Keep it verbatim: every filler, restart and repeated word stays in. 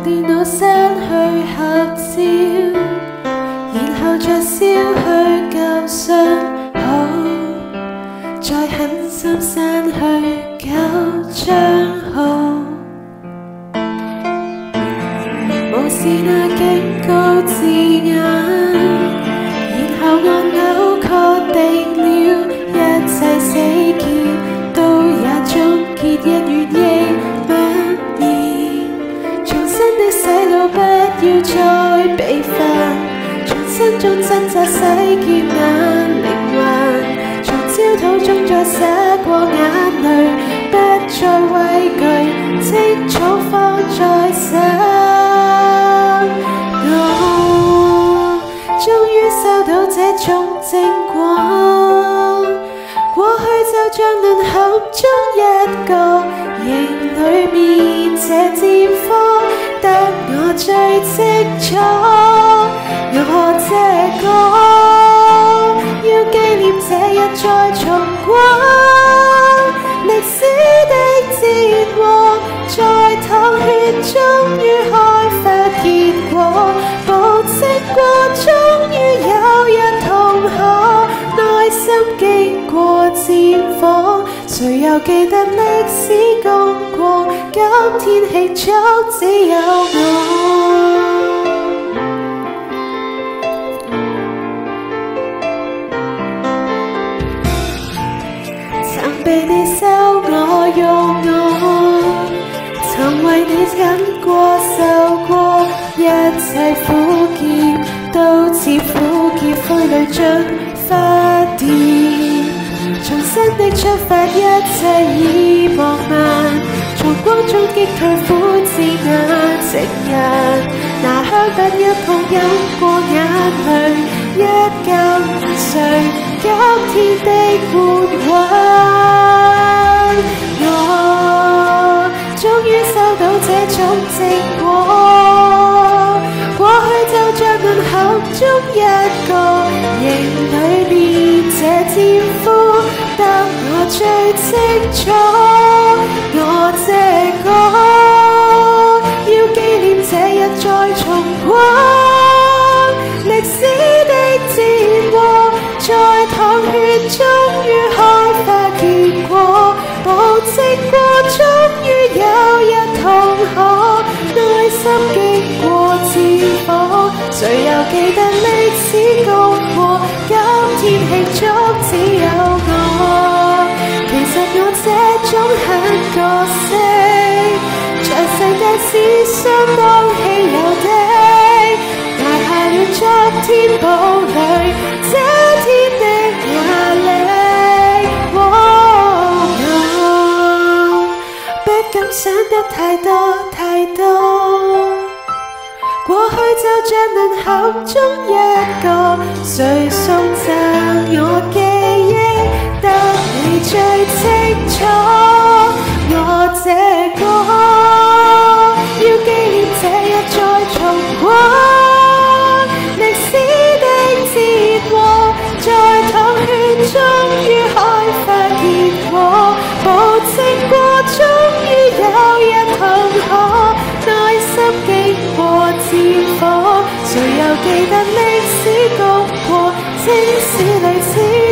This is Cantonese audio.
電腦刪去合照，然後再燒去舊信號，再狠心刪去舊帳號。無視那警告字眼，然後按鈕確定了一切死結，都也終結，一如憶晚言。重新的洗腦，不要再被煩，重新中掙扎洗劫那靈魂，從焦土中再灑過眼淚，不再畏懼，清楚放在手。我終於收到這種正光，過去就像淪陷中一個營裡面這戰況，得我最清楚。我這個要紀念這一再重光，歷史的戰禍在淌血終於開發結果，保證過終於有日同可耐心經過戰火。誰又記得歷史共過，今天慶祝只有我。曾被你收我用我，曾為你忍過受過，一切苦澀都似苦澀灰裏盡發電。重新的出發，一切已茫漫，從光中擊退苦字眼情人，拿香檳一碰飲過眼淚，一覺午睡今天的換運。我終於收到這種正果，過去就像淪陷中一個營裡面這戰俘，得我最清楚。我這個要紀念這一再重光，歷史的戰禍在淌血終於開發結果，保證過終於有日同可耐心經過戰火。誰又記得歷史共過，今天慶祝只有我。其實我這種狠個性，在世界是相當稀有的，捱下了昨天堡壘這天的壓力。哦，我不敢想得太多太多，過去就像淪陷中一個，誰送贈我記憶，得你最清楚。我這個要紀念這一再重光，歷史的戰禍在淌血終於開發結果，保證過終於有日同可耐心經過戰火。誰又記得歷史共過，正是類似